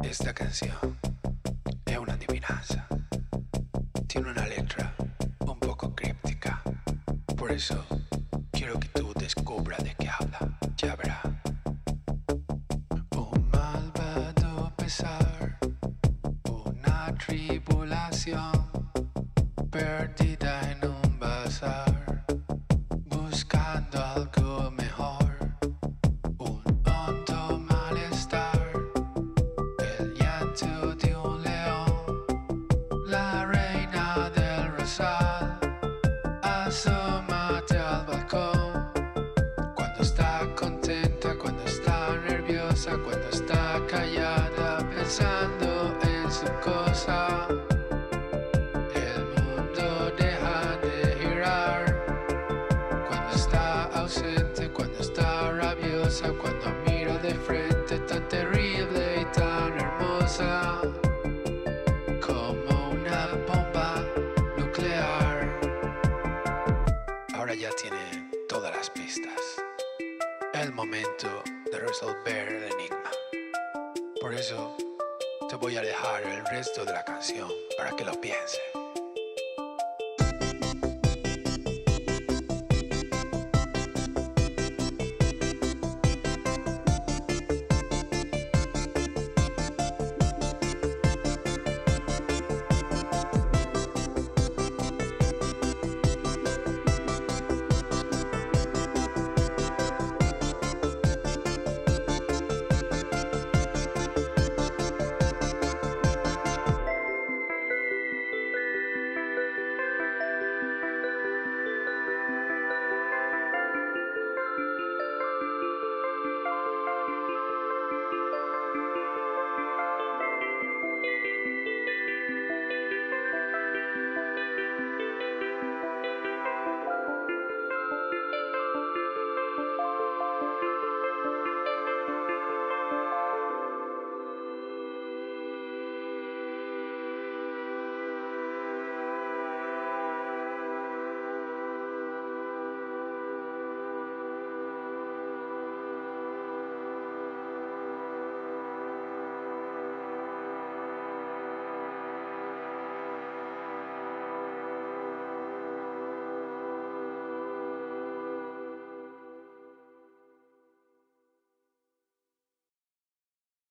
Esta canción es una adivinanza. Tiene una letra un poco críptica. Por eso quiero que tú descubras de qué habla. Ya verás. Un malvado pesar, una tribulación, perdida en un bazar, buscando algo mejor. Un hondo malestar, el llanto de un león, la reina del rosal, asómate al balcón. Cuando está contenta, cuando está nerviosa, cuando está callada, pensando en su cosa, el mundo deja de girar. Cuando está ausente, cuando está rabiosa, cuando mira de frente, tan terrible y tan hermosa, como una bomba nuclear. Ahora ya tiene todas las pistas. El momento de resolver el enigma. Por eso te voy a dejar el resto de la canción para que lo pienses.